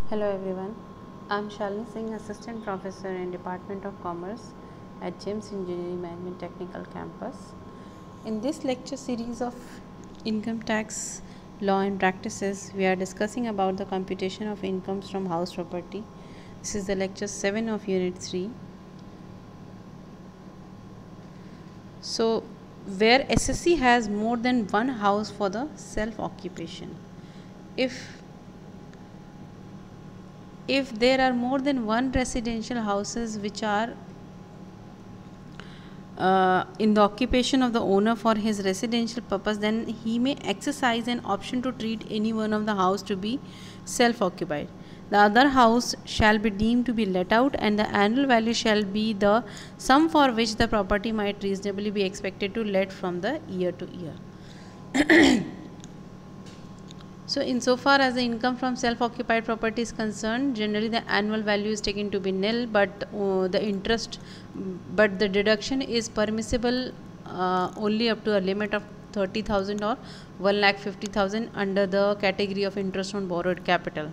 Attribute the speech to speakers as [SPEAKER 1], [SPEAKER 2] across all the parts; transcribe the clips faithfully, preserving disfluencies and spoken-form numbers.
[SPEAKER 1] Hello everyone, I am Shalini Singh, Assistant Professor in Department of Commerce at GEMS Engineering Management Technical Campus. In this lecture series of income tax law and practices, we are discussing about the computation of incomes from house property. This is the lecture seven of Unit three. So, where S S C has more than one house for the self-occupation. If if there are more than one residential houses which are uh, in the occupation of the owner for his residential purpose, then he may exercise an option to treat any one of the house to be self-occupied. The other house shall be deemed to be let out, and the annual value shall be the sum for which the property might reasonably be expected to let from the year to year. So, insofar as the income from self-occupied property is concerned, generally the annual value is taken to be nil, but uh, the interest, but the deduction is permissible uh, only up to a limit of thirty thousand or one lakh fifty thousand under the category of interest on borrowed capital.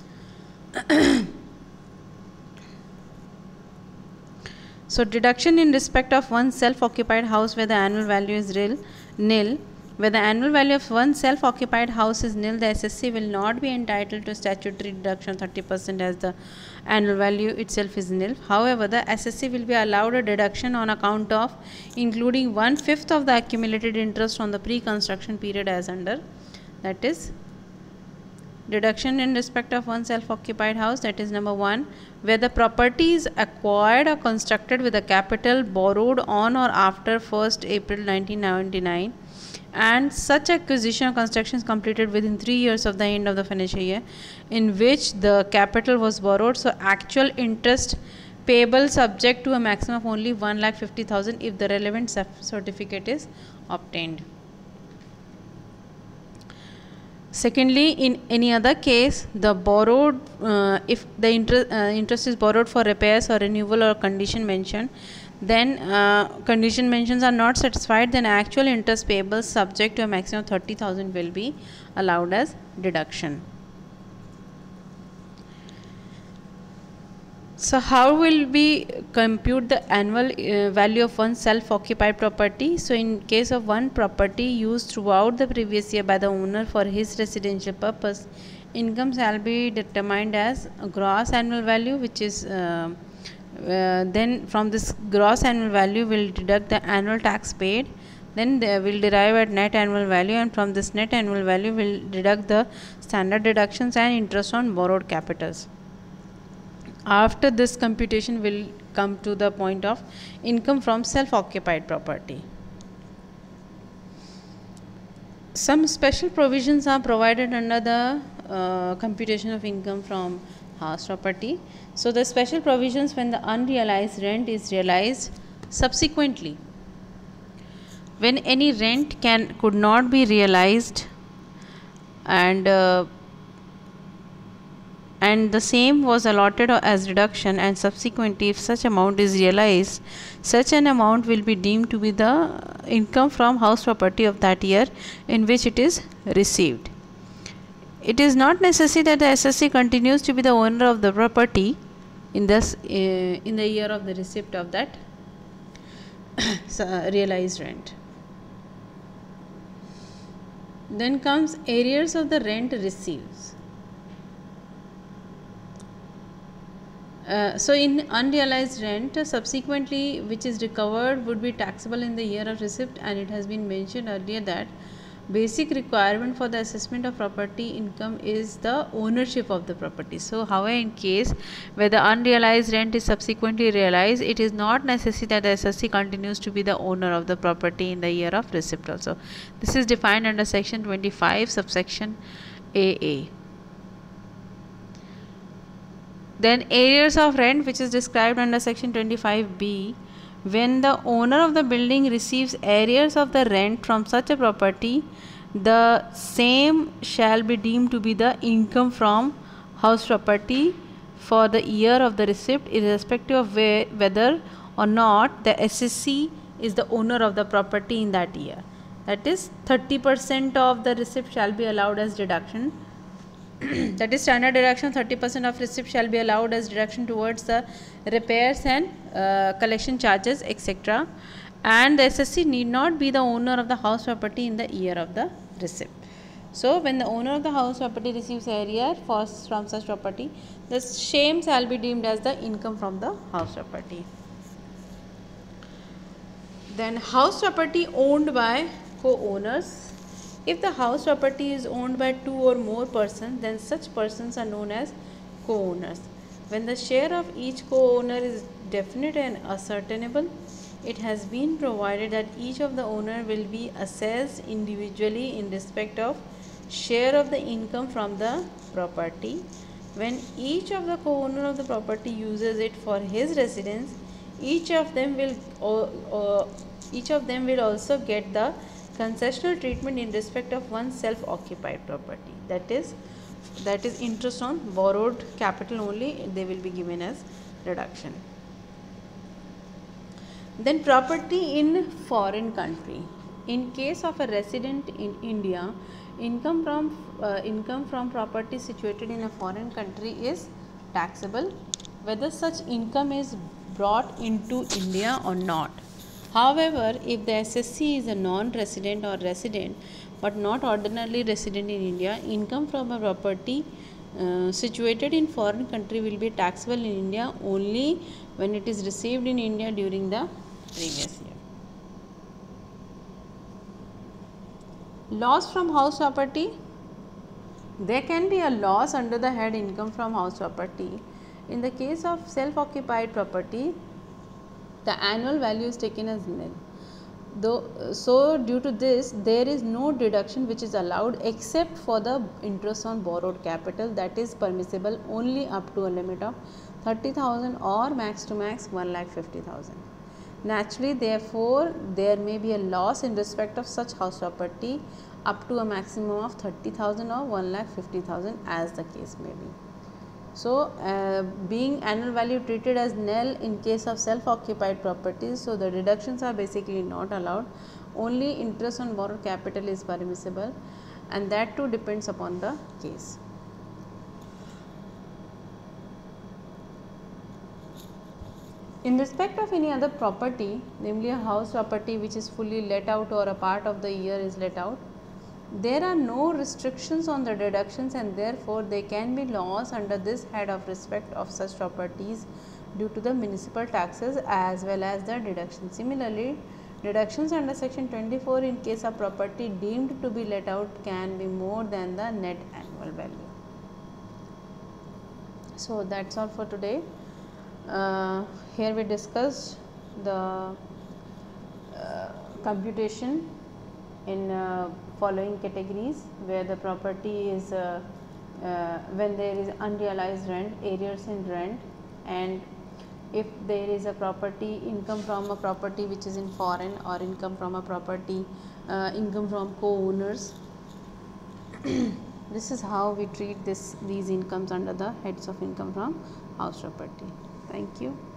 [SPEAKER 1] So, deduction in respect of one self-occupied house where the annual value is real, nil. Where the annual value of one self-occupied house is nil, the S S C will not be entitled to statutory deduction thirty percent as the annual value itself is nil. However, the S S C will be allowed a deduction on account of including one-fifth of the accumulated interest on the pre-construction period as under, that is, deduction in respect of one self-occupied house, that is number one, where the property is acquired or constructed with a capital borrowed on or after first April nineteen ninety-nine, and such acquisition or construction is completed within three years of the end of the financial year in which the capital was borrowed. So, actual interest payable subject to a maximum of only one lakh fifty thousand if the relevant certificate is obtained. Secondly, in any other case, the borrowed, uh, if the interest, uh, interest is borrowed for repairs or renewal or condition mentioned, then uh, condition mentions are not satisfied, then actual interest payable subject to a maximum of thirty thousand will be allowed as deduction. So, how will we compute the annual uh, value of one self-occupied property? So, in case of one property used throughout the previous year by the owner for his residential purpose, income shall be determined as a gross annual value, which is uh, uh, then from this gross annual value will deduct the annual tax paid, then they will derive at net annual value, and from this net annual value will deduct the standard deductions and interest on borrowed capitals. After this computation will come to the point of income from self-occupied property. Some special provisions are provided under the uh, computation of income from house property. So, the special provisions when the unrealized rent is realized subsequently. When any rent can could not be realized and uh, and the same was allotted as reduction, and subsequently if such amount is realized, such an amount will be deemed to be the income from house property of that year in which it is received. It is not necessary that the S S C continues to be the owner of the property in this uh, in the year of the receipt of that realized rent. Then comes arrears of the rent received. Uh, so, in unrealized rent, uh, subsequently which is recovered would be taxable in the year of receipt, and it has been mentioned earlier that basic requirement for the assessment of property income is the ownership of the property. So, however, in case where the unrealized rent is subsequently realized, it is not necessary that the S S C continues to be the owner of the property in the year of receipt also. This is defined under section twenty-five subsection A A. Then arrears of rent, which is described under section twenty-five B, when the owner of the building receives arrears of the rent from such a property, the same shall be deemed to be the income from house property for the year of the receipt, irrespective of where, whether or not the S S C is the owner of the property in that year. That is, thirty percent of the receipt shall be allowed as deduction That is standard deduction. thirty percent of receipt shall be allowed as deduction towards the repairs and uh, collection charges, et cetera. And the S S C need not be the owner of the house property in the year of the receipt. So, when the owner of the house property receives arrear for from such property, the same shall be deemed as the income from the house property. Then, house property owned by co-owners. If the house property is owned by two or more persons, then such persons are known as co-owners. When the share of each co-owner is definite and ascertainable, it has been provided that each of the owner will be assessed individually in respect of share of the income from the property. When each of the co-owner of the property uses it for his residence, each of them will uh, uh, each of them will also get the concessional treatment in respect of one self-occupied property. That is, that is interest on borrowed capital only, they will be given as reduction. Then property in foreign country. In case of a resident in India, income from uh, income from property situated in a foreign country is taxable, whether such income is brought into India or not. However, if the S S C is a non-resident or resident but not ordinarily resident in India, income from a property uh, situated in foreign country will be taxable in India only when it is received in India during the previous year. Loss from house property. There can be a loss under the head income from house property. In the case of self-occupied property, the annual value is taken as nil. Though, so due to this, there is no deduction which is allowed except for the interest on borrowed capital, that is permissible only up to a limit of thirty thousand or max to max one lakh fifty thousand. Naturally, therefore, there may be a loss in respect of such house property up to a maximum of thirty thousand or one lakh fifty thousand as the case may be. So, uh, being annual value treated as nil in case of self-occupied properties, so the deductions are basically not allowed, only interest on borrowed capital is permissible, and that too depends upon the case. In respect of any other property, namely a house property which is fully let out or a part of the year is let out, there are no restrictions on the deductions, and therefore they can be loss under this head of respect of such properties due to the municipal taxes as well as the deduction. Similarly, deductions under section twenty-four in case of property deemed to be let out can be more than the net annual value. So, that is all for today. Uh, here we discussed the uh, computation in uh, following categories, where the property is uh, uh, when there is unrealized rent, arrears in rent, and if there is a property income from a property which is in foreign, or income from a property uh, income from co-owners. This is how we treat this these incomes under the heads of income from house property. Thank you.